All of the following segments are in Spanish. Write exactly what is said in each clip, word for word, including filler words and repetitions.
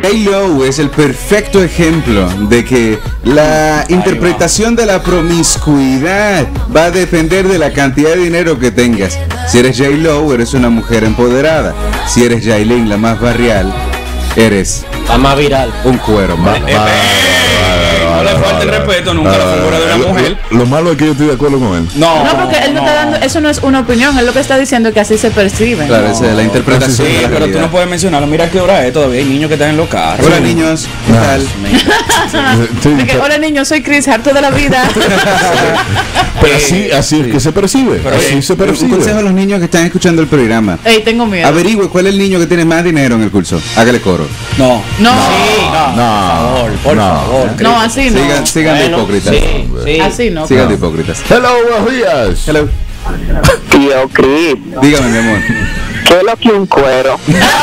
J-Lo es el perfecto ejemplo de que la interpretación de la promiscuidad va a depender de la cantidad de dinero que tengas. Si eres J-Lo, eres una mujer empoderada. Si eres Yailin, la más barrial, eres la más viral, un cuero más. Eh, eh, no le falta el respeto nunca a la figura de una mujer. Lo, lo malo es que yo estoy de acuerdo con él. No, no, porque él no, no está dando, eso no es una opinión, él lo que está diciendo es que así se percibe. Claro, esa es la interpretación. Sí, de la pero tú no puedes mencionarlo. Mira qué hora es, todavía hay niños que están en los carros. Hola niños, ¿qué tal? De que, hola niños, soy Chris, harto de la vida. Pero así, así es que se percibe. Pero así eh, se percibe. Un consejo a los niños que están escuchando el programa. Ey, tengo miedo. Averigüe cuál es el niño que tiene más dinero en el curso. Hágale coro. No. No. Sí, no. No. Por favor, por No. favor. No, así no. Sigan, sigan de Bueno, hipócritas. sí, sí. Así no. Sigan No. de hipócritas. Hello, buenos días. Hello. Tío Chris, Dígame, mi amor. ¿qué es lo que un cuero?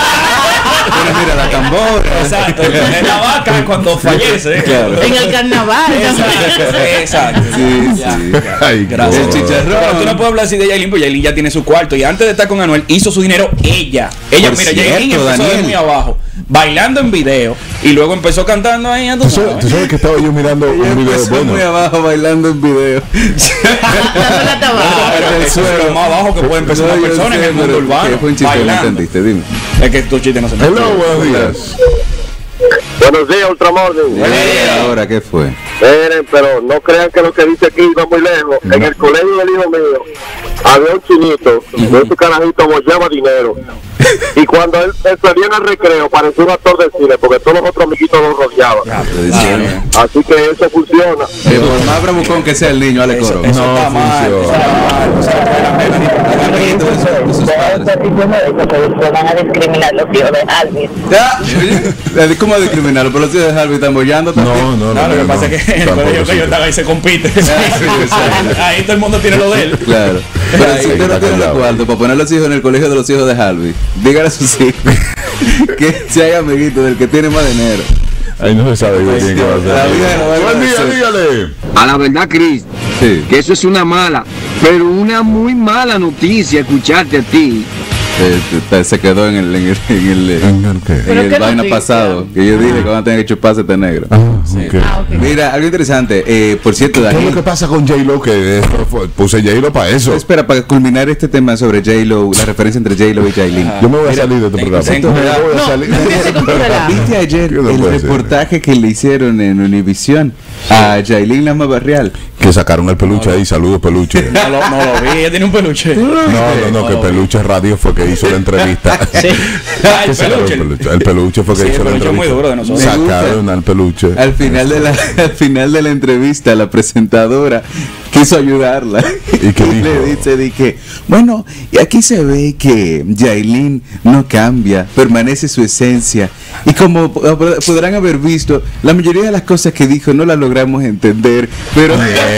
Mira, mira, la tambora. Exacto. En la vaca cuando fallece. Claro. En el carnaval. Exacto. Exacto. Sí, Ya, sí. ya. Ay, Gracias. El chicharrón. Pero tú no puedes hablar así de Yailin, porque Yailin ya tiene su cuarto. Y antes de estar con Anuel, hizo su dinero ella. Ella, Por mira, cierto, Yailin empezó Daniel. de muy abajo, bailando en video. Y luego empezó cantando ahí. ¿Tú sabes, tú sabes que estaba yo mirando un video Empezó bueno? muy abajo bailando en video. Dando la tabaca. Ah, pero eso es lo más bajo que puede empezar No, una yo persona en sé, el mundo pero urbano. ¿qué fue un chiste? No Bailando. entendiste, dime. Es que tu chiste no se me Hello, buenos días. Buenos días, Ultramorning. ¿Y ahora qué fue? Miren, pero no crean que lo que dice aquí va muy lejos. En el colegio del hijo mío había un chinito de su carajito bollaba dinero. Y cuando él, él salía en el recreo parecía un actor de cine porque todos los otros amiguitos lo rodeaban. Te decía, Así que eso funciona. que por más bravucón que sea el niño, dale coro. Eso No está mal. Eso funciona. está mal. O sea, Amiguito de sus- de sus padres. Van a discriminar los hijos de Alvin. Ya, ¿cómo discriminarlo? Pero los hijos de Harvey están bollando también. No, no, no. No, lo que no, pasa no. es que en el Tampoco colegio que sí. yo estaba ahí se compite. exacto. Ahí todo el mundo tiene lo de él. Claro. Pero Ahí si usted está no tiene los callado. cuartos para poner a los hijos en el colegio de los hijos de Harvey, dígale a sus hijos que se haga amiguito del que tiene más dinero. Ahí no se sabe quién que va a La ser. vida no va a Buen día, ser. dígale. A la verdad, Chris, Sí. que eso es una mala, pero una muy mala noticia escucharte a ti. Eh, se quedó en el, en el, en el, ¿En el qué? en ¿Pero el qué vaina noticia? pasado, que yo dije que van a tener que chuparse este negro. Ah, ok. Ah, ok. Mira, algo interesante, eh, por cierto, ¿Qué es lo Daniel, que pasa con J-Lo? Que eh, puse J-Lo para eso. espera, para culminar este tema sobre J-Lo, la referencia entre J-Lo y Jailin. Yo me voy a salir de este programa. ten Yo me cuidado. voy a No, salir. no empiece con tu relajo. ¿Viste ayer ¿Qué no el puede ser? reportaje que le hicieron en Univisión a Jailin Lama Barrial? Que sacaron el peluche ahí. Saludos, peluche. No lo, no lo vi, ella tiene un peluche. No, no, no, que Peluche Radio fue que hizo la entrevista. Sí. Ah, el Que sacaron peluche. el peluche. El peluche fue que Sí, hizo el la peluche es muy entrevista. duro de nosotros. Me gusta. Sacaron al peluche. Al final de la, al final de la entrevista, la presentadora quiso ayudarla ¿Y qué dijo? le dice de que, bueno, y aquí se ve que Jailin no cambia, permanece su esencia. Y como pod- podrán haber visto, la mayoría de las cosas que dijo no las logramos entender, pero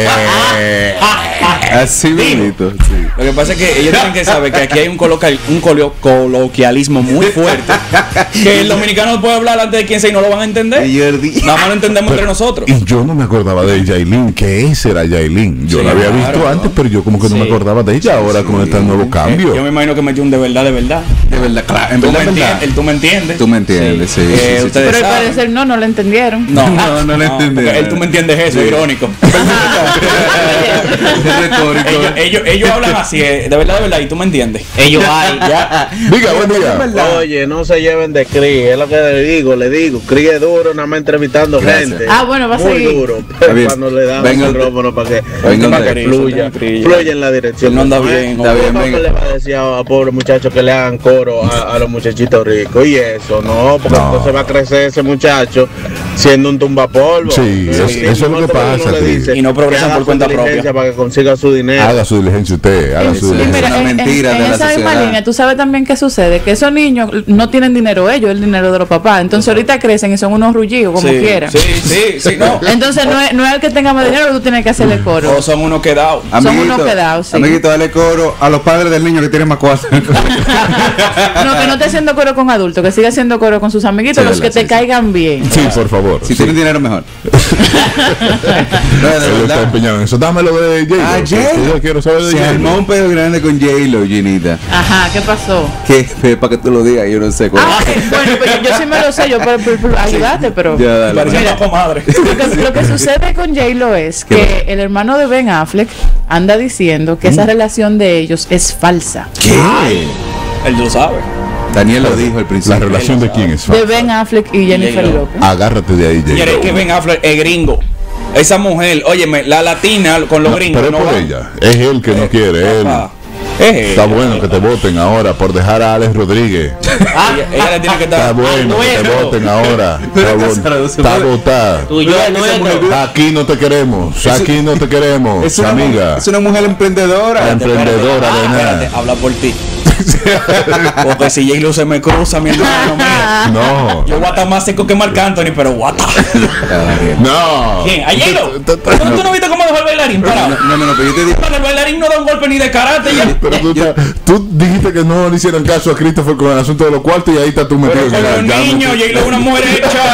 así bonito. Sí. Lo que pasa es que ellos tienen que saber que aquí hay un, coloca- un colo- coloquialismo muy fuerte. Que el dominicano puede hablar antes de quien sea y no lo van a entender. Y Jordi, Nada más lo entendemos entre nosotros. Y yo no me acordaba de Jailin, que ese era Jailin. Yo Sí, la había claro, visto ¿no? antes, pero yo como que no Sí. me acordaba de ella ahora con este nuevo Eh, cambio. yo me imagino que metió un de verdad, de verdad. de verdad, claro, en Tú me, verdad, en verdad. entiendes, tú me entiendes. Tú me entiendes, sí, sí, Eh, sí, sí. ustedes Pero al saben. parecer no, no lo entendieron. No, No, no lo entendí. porque él, tú me entiendes eso, Sí. irónico. Es retórico. ellos, ellos, ellos hablan así, eh, de verdad, de verdad, y tú me entiendes. Ellos hay. Ya. Diga, buen día. Oye, no se lleven de Cris, es lo que le digo, le digo, Cris es duro, nada más entrevistando Gracias. gente. Ah, bueno, va a Muy seguir. duro, Está bien. cuando le dan Venga el usted. micrófono para que, Venga para usted. que fluya, Cris, fluya en la dirección. Él no anda bien, Está bien, ¿Cómo venga. le va a decir a, a pobre muchacho que le hagan coro a, a los muchachitos ricos? Y eso, no, porque No. entonces va a crecer ese muchacho siendo un tumbapolvo. Sí, eso- eso es lo que pasa, Cris. Y no progresan que haga por su cuenta diligencia propia. para que consiga su dinero. Haga su diligencia usted, haga su Eso Y es mira, diligencia. una en, en- mentira en de la esa misma sociedad. línea, tú sabes también qué sucede, que esos niños no tienen dinero ellos, el dinero de los papás. Entonces ahorita crecen y son unos rullidos, como Sí, quieran. Sí, sí, sí, no. Entonces no es, no es el que tenga más dinero, tú tienes que hacerle coro. Todos son unos quedados. Son unos quedados, sí. Amiguito, dale coro a los padres del niño que tiene más cuatro. No, que no esté haciendo coro con adultos, que siga haciendo coro con sus amiguitos, Sí, los verdad, que te sí, sí. caigan bien. Sí, por favor. favor. Si sí. tienen dinero, mejor. No, de Él está verdad. empeñado en eso. Dámelo de J-Lo. Ah, que J-Lo. Yo quiero saber de Se armó J-Lo. un pedo grande con J-Lo, Ginita. Ajá, ¿qué pasó? Que para que tú lo digas, yo no sé cuál. Ah, ok, bueno, pero yo sí me lo sé, yo para, ayudarte, pero Ya, dale. Parecía Mira. una comadre. lo que, lo que sucede con J-Lo es ¿Qué que el hermano de Ben Affleck anda diciendo que esa relación de ellos es falsa. ¿Qué? Él lo sabe. Daniel lo dijo al ¿La principio. relación de quién es? De Ben Affleck y Jennifer J-Lo. López. Agárrate de ahí, Señores, que J-Lo. Ben Affleck es gringo. Esa mujer, óyeme, la latina con los No, gringos. pero es no por va. ella. Es él que no quiere. Él. Papá, es Está ella. bueno que te voten ahora por dejar a Alex Rodríguez. Ella, ella le tiene que Está dar. bueno que te Bueno. voten ahora. Pero Está, está bo- se está puede- votada. Tú y yo Mira no que esa es mujer- no. Aquí no te queremos. Aquí no te queremos. Es una, amiga. es una mujer emprendedora. Emprendedora de nada. Espérate, habla por ti. Porque si J-Lo se me cruza, mi hermano, mira, No. yo voy a estar más seco que Marc Anthony, pero guata. No. ¿Quién? ¿A J-Lo? Tú- tú- ¿Tú, tú no viste cómo dejó el bailarín parado? No, no, no, pero yo te digo. El bailarín no da un golpe ni de karate. Ya. Pero tú, estás- tú dijiste que no le hicieran caso a Christopher con el asunto de los cuartos y ahí está tú metido Pero con en los el niños, J-Lo es una mujer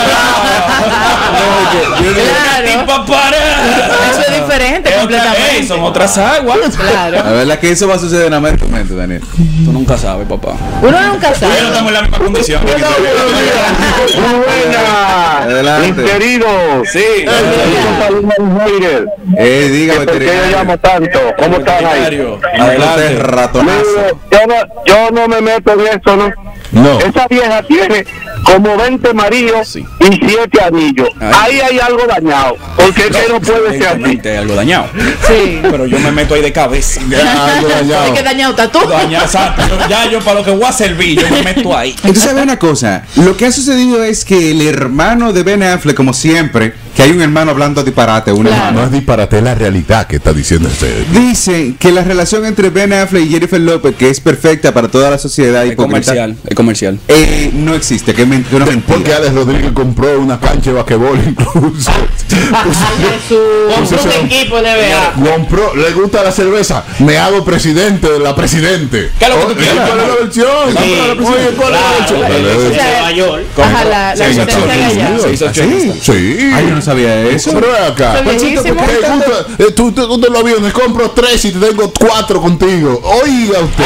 hecha. Claro. para. Eso es diferente Es otra- completamente. ey, son otras aguas. Claro. La verdad es que eso va a suceder nada más en tu mente, Daniel. Tú nunca sabes, papá. Uno nunca Tú y yo no sabe. estamos en la misma condición. Muy buena. Adelante. Mis queridos. Sí. Eh, dígame, ¿Por qué yo veterinario. llamo tanto? ¿Cómo están ahí? Veterinario. Adelante, Adelante. ratonazo. Mire, Yo no, yo no me meto en eso, ¿no? No. Esa vieja tiene como veinte maridos Sí. y siete anillos. Ay. Ahí hay algo dañado. Porque es que no puede ser así. Evidentemente hay algo dañado. Sí. Pero yo me meto ahí de cabeza. Ya, algo dañado. Es que dañado está tú. Dañado, exacto. Yo- Ya yo para lo que voy a servir, yo me meto ahí. Entonces, ¿sabes una cosa? Lo que ha sucedido es que el hermano de Ben Affleck, como siempre, que hay un hermano hablando disparate, un Claro. hermano, No es disparate, es la realidad que está diciendo este. dice que la relación entre Ben Affleck y Jennifer López, que es perfecta para toda la sociedad El hipócrita, comercial, el comercial. eh, no existe, que es ment- una Porque mentira. Alex Rodríguez compró una cancha de basquetbol incluso. Compró un equipo de B A. Compró, le gusta la cerveza. Me hago presidente de la presidente. ¿Qué es lo que tú Oye, quieres, ¿cuál es la amor? versión? Sí, Oye, ¿cuál es la versión? claro, Dale, el dale. de Nueva York. Ajá, la, la Sí, existencia de sí, allá. sí, sí, ¿Ah, sí? sí? Sí. Ay, yo no sabía eso. Pero ven acá. Eso es viejísimo. ¿Te gusta? Eh, tú, tú, tú te lo aviones, compro tres y te tengo cuatro contigo. Oiga usted.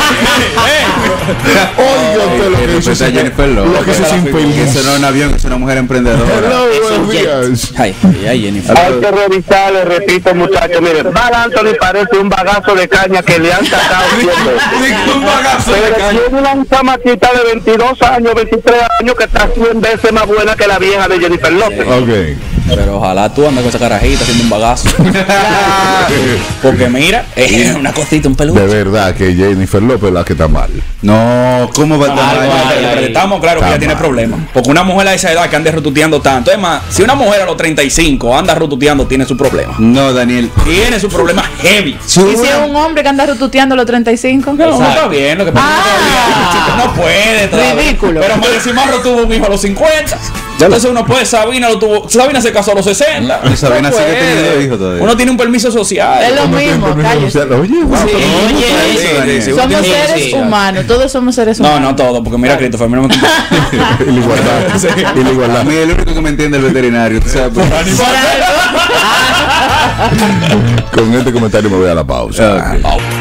Oiga usted lo que hizo Respeta a ese- Jennifer lo López. que hizo ese Que infeliz. eso no es un avión, que es una mujer emprendedora. Hello, Es un buenos días. Ay, ay, ay, Jennifer. Hay que revisar, le repito, muchachos. Miren, Marc Anthony parece un bagazo de caña que le han sacado siempre. Un bagazo de Pero caña. tiene una chamaquita de veintidós años, veintitrés años, que está cien veces más buena que la vieja de Jennifer López. Ok. Pero ojalá tú andes con esa carajita haciendo un bagazo. Porque mira, es una cosita, un De peluche. verdad que Jennifer López es la que está mal. No, ¿cómo va a estar Algo mal? hay. Pero pero estamos claros que Está ella tiene mal. problemas. Porque una mujer a esa edad que anda rututeando tanto. Es más, si una mujer a los treinta y cinco anda rututeando, tiene su problema. No, Daniel. Tiene su problema heavy. Si ¿Y hubo si es una- un hombre que anda rututeando a los treinta y cinco? No, no está bien, lo que pasa es que Ah. todavía no puede todavía. Ridículo. Pero Marco tuvo un hijo a los cincuenta. Entonces uno puede, Sabina lo tuvo, Sabina se casó a los sesenta. Y Sabina No sigue puede. teniendo hijos todavía. Uno tiene un permiso social. Es lo No tiene mismo, permiso cállese. social. Oye, wow, Sí, pero no me oye, gusta sí, eso, Daniel. sí, Somos Sí, seres sí. humanos, todos somos seres No, humanos. no todo, porque mira, Christopher, mira, me Y la igualdad. Y la A igualdad. mí el único que me entiende es el veterinario. ¿Tú sabes? Por algo. Con este comentario me voy a la pausa. Ok.